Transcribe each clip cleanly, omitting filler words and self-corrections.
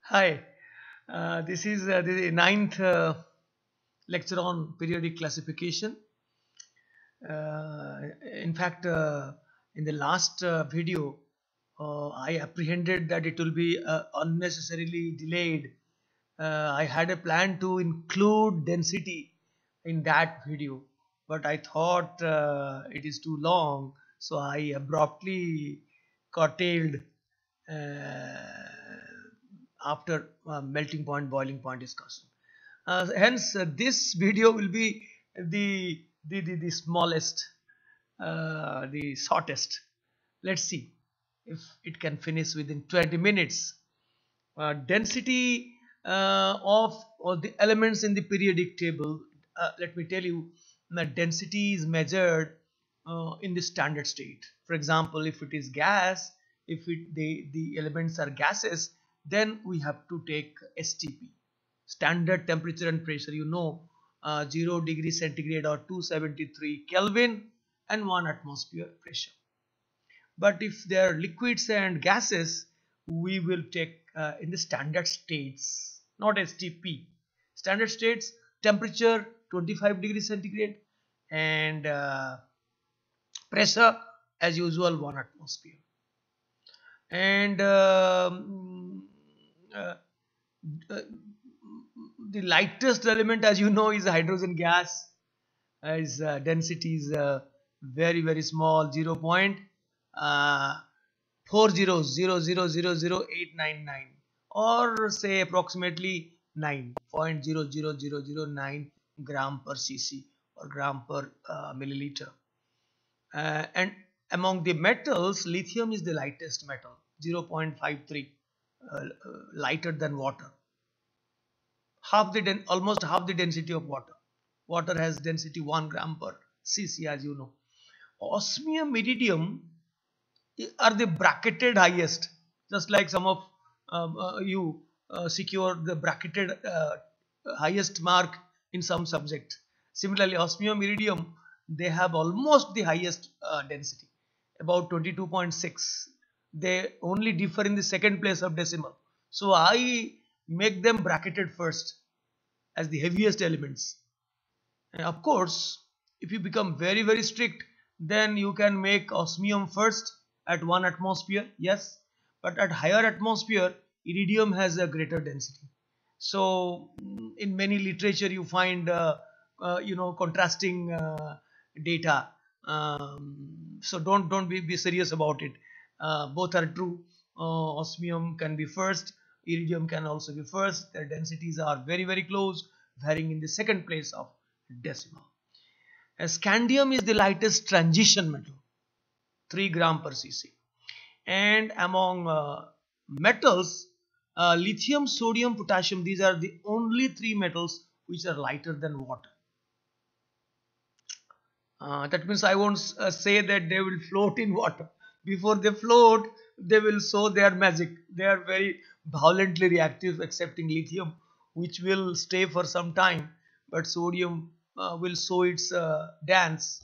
Hi, this is the ninth lecture on periodic classification. In fact, in the last video, I apprehended that it will be unnecessarily delayed. I had a plan to include density in that video, but I thought it is too long, so I abruptly curtailed after melting point, boiling point discussion. Hence, this video will be the smallest, the shortest. Let's see if it can finish within 20 minutes. Density of all the elements in the periodic table. Let me tell you, the density is measured in the standard state. For example, if it is gas, if the elements are gases, then we have to take STP, standard temperature and pressure. 0 degree centigrade or 273 Kelvin and 1 atmosphere pressure. But if they are liquids and gases, we will take in the standard states, not STP. Standard states, temperature 25 degrees centigrade and pressure as usual 1 atmosphere. And uh, uh, the lightest element, as you know, is hydrogen gas. Its density is very small, 0.4000000899, or say approximately 9.00009 gram per cc or gram per milliliter. And among the metals, lithium is the lightest metal, 0.53, lighter than water, almost half the density of water. Water has density 1 gram per cc, as you know. Osmium, iridium are the bracketed highest, just like some of you secure the bracketed highest mark in some subject. Similarly, osmium, iridium, they have almost the highest density, about 22.6. They only differ in the second place of decimal. So I make them bracketed first as the heaviest elements. And of course, if you become very strict, then you can make osmium first at 1 atmosphere, yes, but at higher atmosphere, iridium has a greater density. So, in many literature, you find contrasting data. So don't be serious about it. Both are true. Osmium can be first, iridium can also be first. Their densities are very close, varying in the second place of decimal. Scandium is the lightest transition metal, 3 gram per cc. And among metals, lithium, sodium, potassium, these are the only three metals which are lighter than water. That means I won't say that they will float in water. Before they float, they will show their magic. They are very violently reactive, excepting lithium, which will stay for some time, but sodium will show its dance.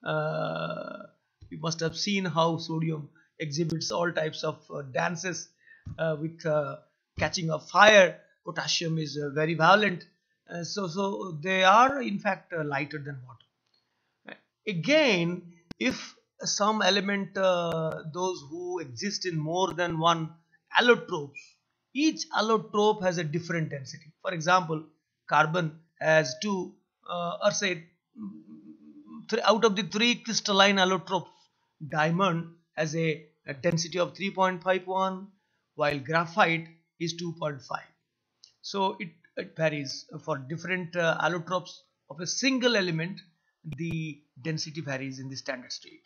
You must have seen how sodium exhibits all types of dances with catching a fire. Potassium is very violent, so they are in fact lighter than water. Again, if some element, those who exist in more than one allotrope, each allotrope has a different density. For example, carbon has two, or say, out of the three crystalline allotropes, diamond has a density of 3.51, while graphite is 2.5. So it varies for different allotropes of a single element. The density varies in the standard state.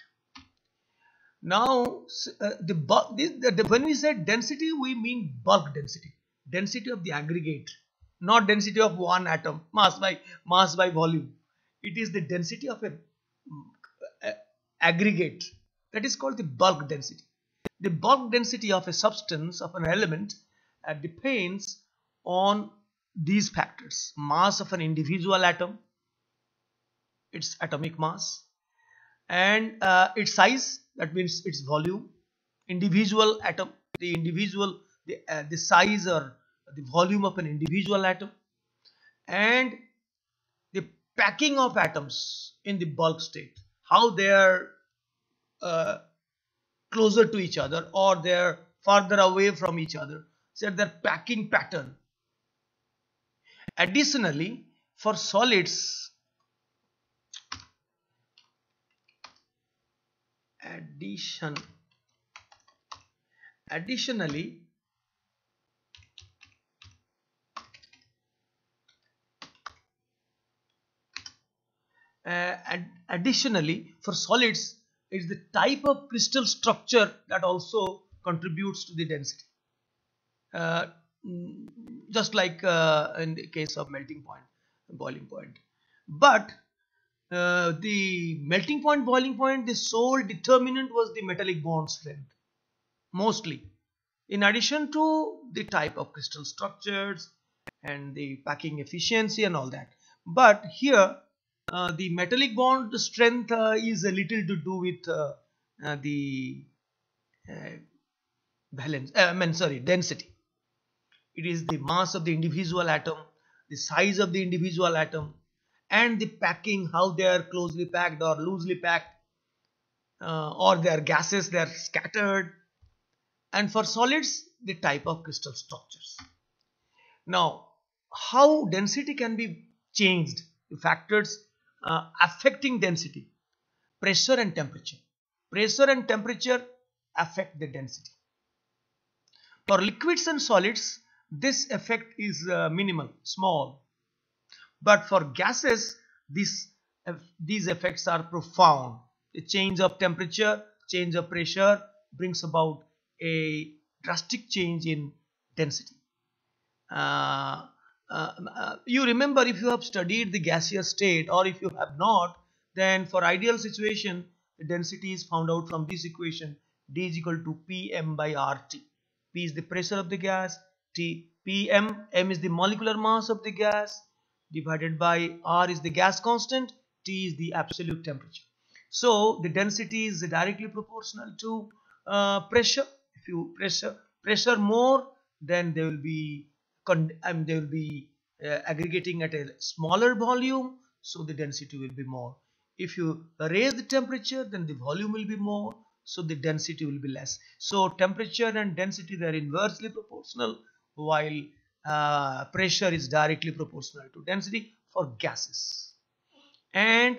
Now, when we say density, we mean bulk density, density of the aggregate, not density of one atom, mass by volume. It is the density of a aggregate, that is called the bulk density. The bulk density of a substance, of an element, depends on these factors: mass of an individual atom, its atomic mass, and its size, that means its volume. Individual atom, the size or the volume of an individual atom, and the packing of atoms in the bulk state, how they are uh, closer to each other or they are farther away from each other, so their packing pattern. Additionally, for solids, addition additionally additionally for solids, it's the type of crystal structure that also contributes to the density, uh, mm, just like in the case of melting point, boiling point. But the melting point, boiling point, the sole determinant was the metallic bond strength, mostly, in addition to the type of crystal structures and the packing efficiency and all that. But here, the metallic bond strength is a little to do with the uh, valence, density. It is the mass of the individual atom, the size of the individual atom, and the packing, how they are closely packed or loosely packed, or they are gases, they are scattered. And for solids, the type of crystal structures. Now, how density can be changed? The factors affecting density: pressure and temperature. Pressure and temperature affect the density. For liquids and solids, this effect is minimal, small. But for gases, these effects are profound. A change of temperature, change of pressure brings about a drastic change in density. Uh, you remember, if you have studied the gaseous state, or if you have not, then for ideal situation, the density is found out from this equation: D is equal to Pm by RT. P is the pressure of the gas, M is the molecular mass of the gas, divided by R is the gas constant, T is the absolute temperature. So the density is directly proportional to pressure. If you pressure more, then they will be they will be aggregating at a smaller volume, so the density will be more. If you raise the temperature, then the volume will be more, so the density will be less. So temperature and density, they are inversely proportional, while pressure is directly proportional to density for gases. And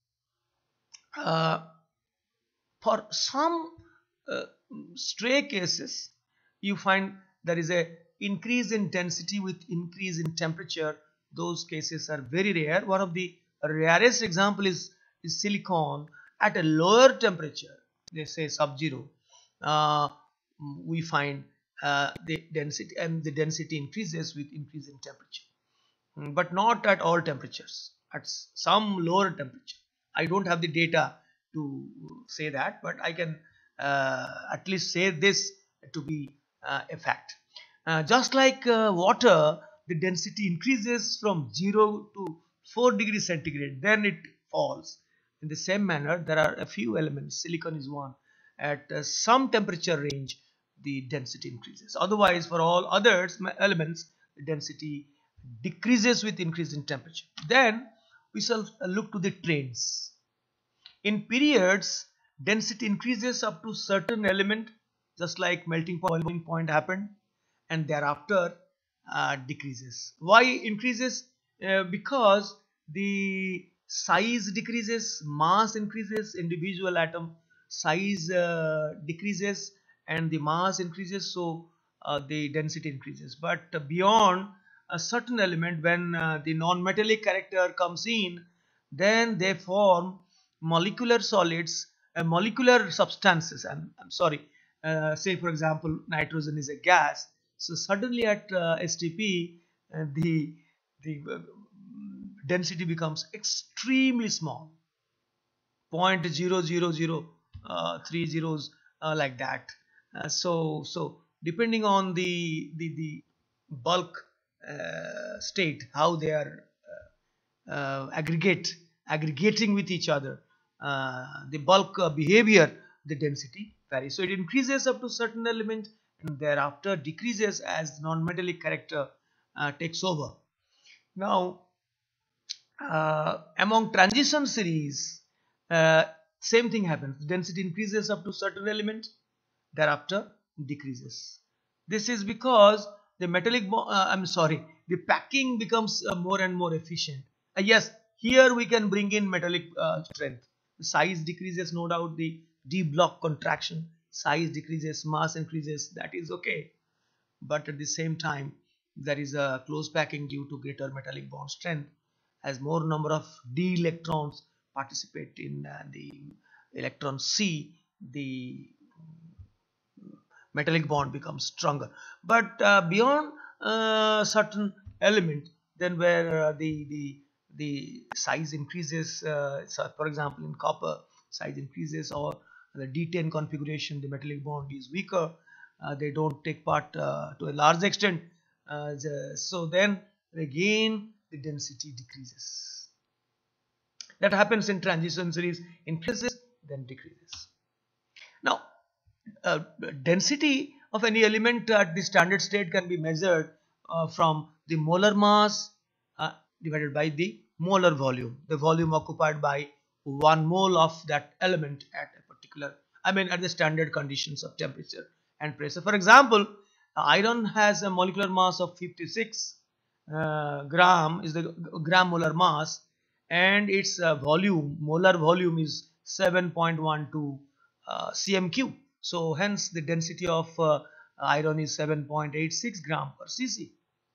uh, for some uh, stray cases, you find there is a increase in density with increase in temperature. Those cases are very rare. One of the rarest example is silicon. At a lower temperature, they say sub-zero, uh, we find the density, and the density increases with increase in temperature. But not at all temperatures, at some lower temperature. I don't have the data to say that, but I can at least say this to be a fact. Just like water, the density increases from 0 to 4 degrees centigrade, then it falls. In the same manner, there are a few elements, silicon is one, at some temperature range, the density increases. Otherwise, for all others elements, the density decreases with increase in temperature. Then we shall look to the trends. In periods, density increases up to certain element, just like melting point, boiling point happened, and thereafter decreases. Why increases? Because the size decreases, mass increases, individual atom size decreases, and the mass increases, so the density increases. But beyond a certain element, when the non-metallic character comes in, then they form molecular solids, molecular substances. I'm sorry, say for example, nitrogen is a gas. So suddenly at STP, the density becomes extremely small, 0.0003 zeros, like that. So depending on the bulk state, how they are aggregating with each other, the bulk behavior, the density varies. So it increases up to certain element, and thereafter decreases as non-metallic character takes over. Now, among transition series, uh, same thing happens. Density increases up to certain element, thereafter decreases. This is because the the packing becomes more and more efficient. Yes, here we can bring in metallic strength. The size decreases, no doubt. The D block contraction, size decreases, mass increases. That is okay, but at the same time there is a close packing due to greater metallic bond strength, as more number of d electrons participate in the electron c, the metallic bond becomes stronger. But beyond certain element, then where the size increases, so for example in copper size increases, or the d10 configuration, the metallic bond is weaker, they don't take part to a large extent, so then again the density decreases. That happens in transition series, increases then decreases. Now, uh, density of any element at the standard state can be measured from the molar mass divided by the molar volume, the volume occupied by 1 mole of that element at a particular, at the standard conditions of temperature and pressure. For example, iron has a molecular mass of 56 gram, is the gram molar mass, and its molar volume is 7.12 cm3. So hence the density of iron is 7.86 gram per cc.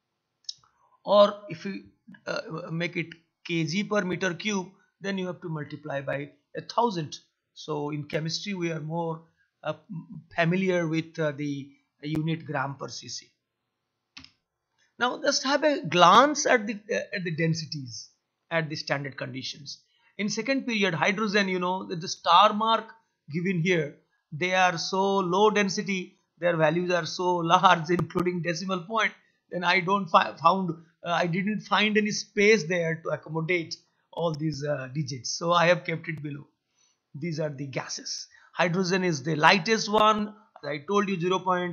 Or if you make it kg per meter cube, then you have to multiply by 1,000. So in chemistry we are more familiar with the unit gram per cc. Now let's have a glance at the densities at the standard conditions. In second period, hydrogen, the star mark given here, they are so low density, their values are so large, including decimal point. Then I didn't find any space there to accommodate all these digits. So I have kept it below. These are the gases. Hydrogen is the lightest one. As I told you,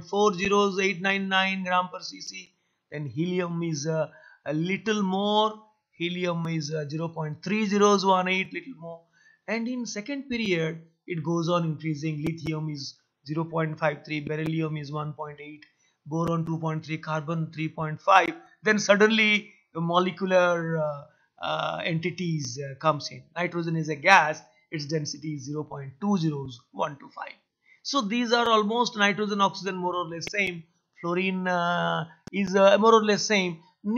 0.40899 gram per cc. Then helium is a little more. Helium is 0.3018, little more. And in second period, it goes on increasing. Lithium is 0.53, beryllium is 1.8, boron 2.3, carbon 3.5. Then suddenly the molecular entities comes in. Nitrogen is a gas, its density is 0.20125. So these are almost nitrogen, oxygen more or less same. Fluorine is more or less same.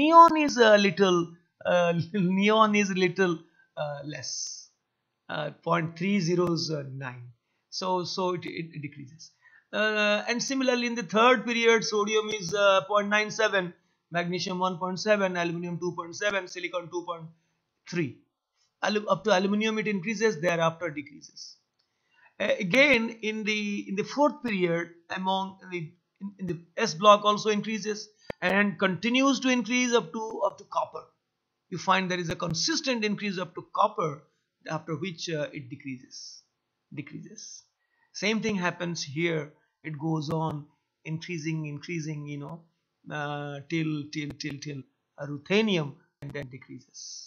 Neon is little less, 0.309. So it decreases. And similarly in the third period, sodium is 0.97, magnesium 1.7, aluminum 2.7, silicon 2.3. Up to aluminum it increases, thereafter decreases. Again in the fourth period, among in the S block also increases and continues to increase up to copper. You find there is a consistent increase up to copper, after which it decreases. Same thing happens here. It goes on increasing, till ruthenium, and then decreases.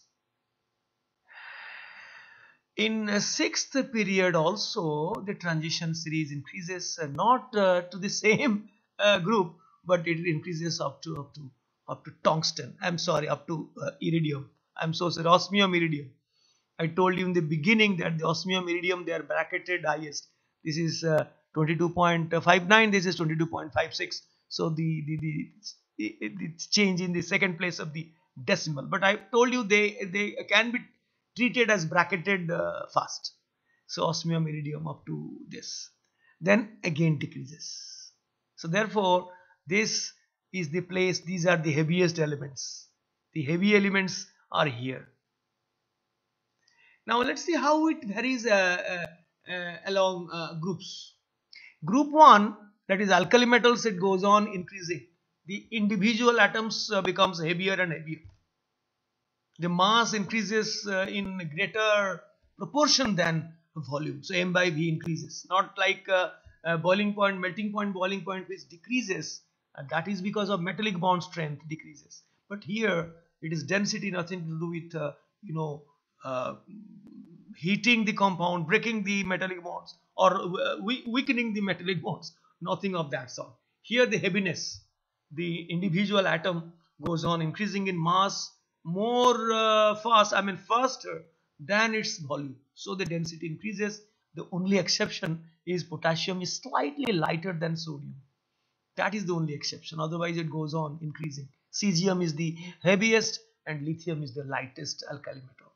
In sixth period also, the transition series increases, not to the same group, but it increases up to tungsten. I'm sorry, up to iridium. I'm so sorry, osmium iridium. I told you in the beginning that the osmium iridium, they are bracketed highest. This is 22.59. This is 22.56. So the change in the second place of the decimal. But I told you they can be treated as bracketed fast. So osmium iridium up to this, then again decreases. So therefore this is the place. These are the heaviest elements. The heavy elements are here. Now let's see how it varies along groups. Group 1, that is alkali metals, it goes on increasing. The individual atoms becomes heavier and heavier. The mass increases in greater proportion than volume. So m by v increases. Not like boiling point, melting point, boiling point which decreases, that is because of metallic bond strength decreases. But here it is density, nothing to do with you know uh, heating the compound, breaking the metallic bonds, or weakening the metallic bonds. Nothing of that sort. Here the heaviness, the individual atom goes on increasing in mass more faster than its volume. So the density increases. The only exception is potassium is slightly lighter than sodium. That is the only exception. Otherwise, it goes on increasing. Cesium is the heaviest and lithium is the lightest alkali metal.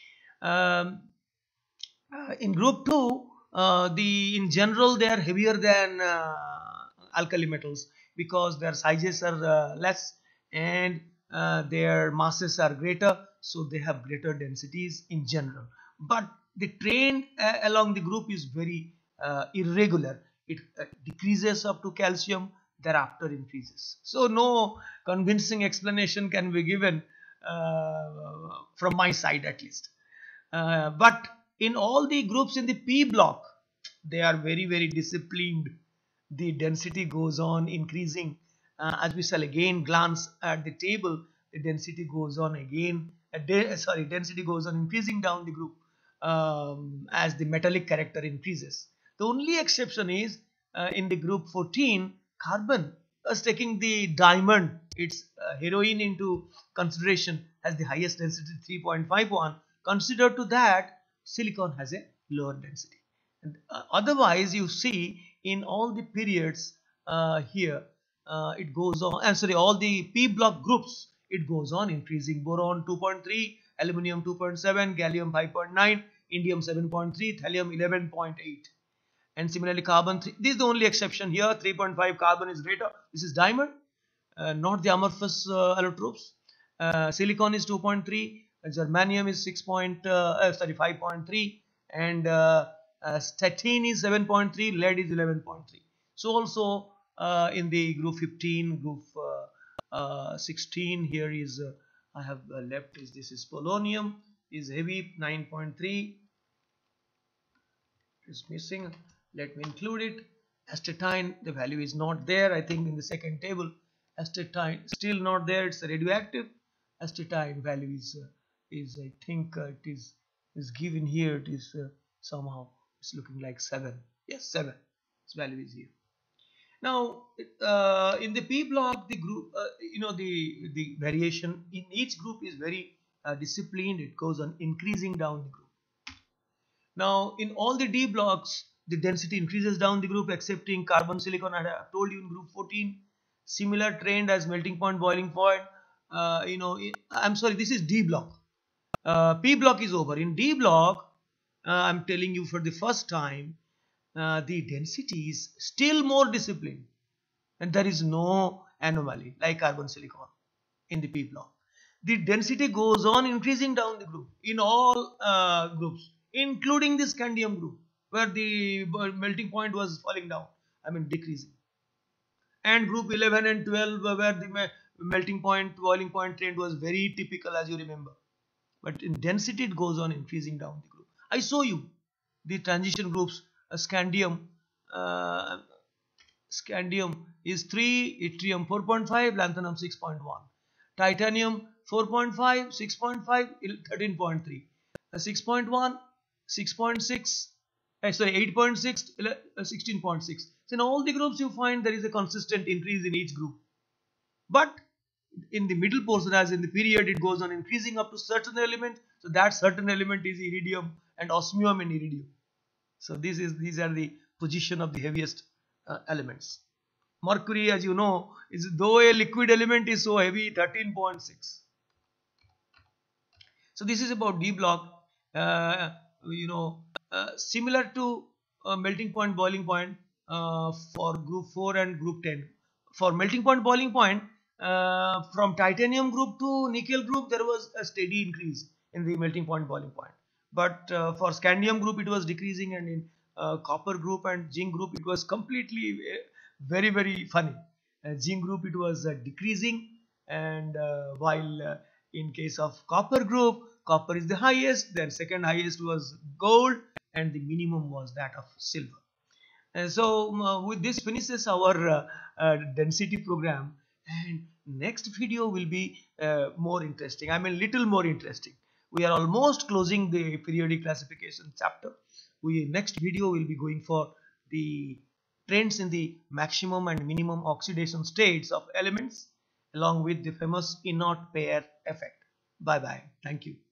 In group 2, the in general they are heavier than alkali metals because their sizes are less and their masses are greater, so they have greater densities in general. But the trend along the group is very irregular. It decreases up to calcium, thereafter increases. So no convincing explanation can be given from my side at least. But in all the groups in the P block, they are very, very disciplined. The density goes on increasing. As we shall again glance at the table, the density goes on again. Density goes on increasing down the group as the metallic character increases. The only exception is in the group 14, carbon is taking the diamond, its heroine, into consideration as the highest density 3.51. Consider to that silicon has a lower density. And, otherwise, you see in all the periods here it goes on. And sorry, all the P block groups it goes on increasing. Boron 2.3, aluminum 2.7, gallium 5.9, indium 7.3, thallium 11.8. And similarly carbon 3, this is the only exception here. 3.5 carbon is greater. This is diamond, not the amorphous allotropes. Silicon is 2.3, germanium is 5.3, and statine is 7.3, lead is 11.3. So also in the group 15, group 16, here is I have left is this is polonium is heavy 9.3, is missing. Let me include it. Astatine, the value is not there. I think in the second table, astatine still not there. It's a radioactive. Astatine value is I think it is given here. It is somehow it's looking like 7. Yes, 7. Its value is here. Now in the P block, the group the variation in each group is very disciplined. It goes on increasing down the group. Now, in all the D blocks, the density increases down the group, excepting carbon silicon. I have told you in group 14, similar trend as melting point, boiling point. I'm sorry, this is D block. P block is over. In D block, I'm telling you for the first time, the density is still more disciplined, and there is no anomaly like carbon silicon in the P block. The density goes on increasing down the group in all groups, including the scandium group, where the melting point was falling down, I mean decreasing. And group 11 and 12, where the melting point, boiling point trend was very typical, as you remember. But in density, it goes on increasing down the group. I show you the transition groups. Scandium, scandium is 3, yttrium 4.5, lanthanum 6.1, titanium 4.5, 6.5, 13.3, 6.1, 6.6, sorry, 8.6, 16.6. So in all the groups you find there is a consistent increase in each group. But in the middle portion, as in the period, it goes on increasing up to certain element. So that certain element is iridium and osmium and iridium. So these are the position of the heaviest elements. Mercury, as you know, is though a liquid element is so heavy, 13.6. So this is about D block. Similar to melting point, boiling point for group 4 and group 10. For melting point, boiling point, from titanium group to nickel group, there was a steady increase in the melting point, boiling point. But for scandium group, it was decreasing, and in copper group and zinc group, it was completely very, very funny. Zinc group, it was decreasing, and while in case of copper group, copper is the highest, then second highest was gold, and the minimum was that of silver. And so with this finishes our density program, and next video will be more interesting. I mean, little more interesting. We are almost closing the periodic classification chapter. We next video will be going for the trends in the maximum and minimum oxidation states of elements, along with the famous inert pair effect. Bye bye. Thank you.